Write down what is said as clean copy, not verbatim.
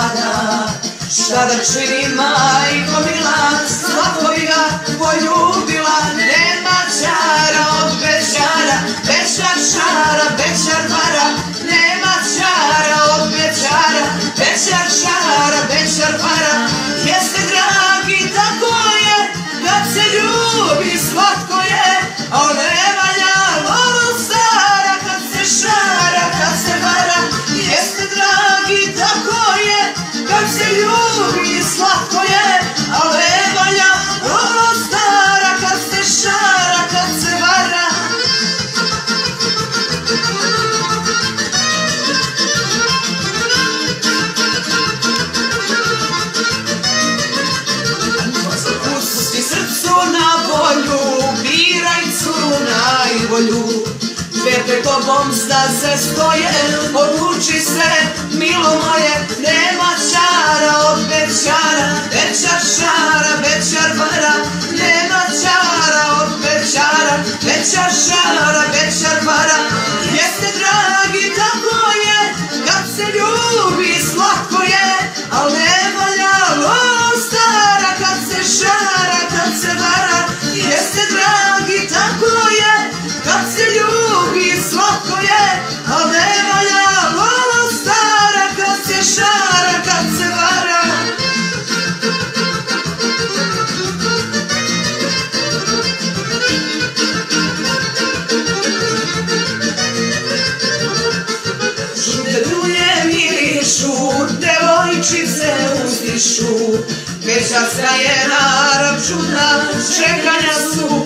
čara. Šta da čini majko mila, svako bi ga poljubila. Nema čara od Bečara, Bečar šara, Bečar vara. Nema čara od Bečara, Bečar šara, Bečar vara. Jeste dragi, tako je, kad se ljubi slatko je, al ne valja lolo stara, kad se šara, kad se vara. Jeste dragi, tako je, kad se ljubi slatko je, al ne valja lolo stara, kad se šara, kad se vara. Pusti srcu na volju, biraj curu najbolju. Dve pred tobom staze stoje, odluči se, milo moje. Nema čara od Bečara, Bečar šara, Bečar vara. Nema čara od Bečara, Bečar šara, Bečar vara. Jeste dragi, tako je, kad se ljubi slatko je, al ne valja lolo stara, kad se šara, kad se vara. Jeste dragi, tako je, kad se ljubi slatko je, al ne valja lolo stara, kad se šara, kad se vara. Žute dulje mirišu, devojčice uzdišu. Bečarska je narav čudna, čekanja su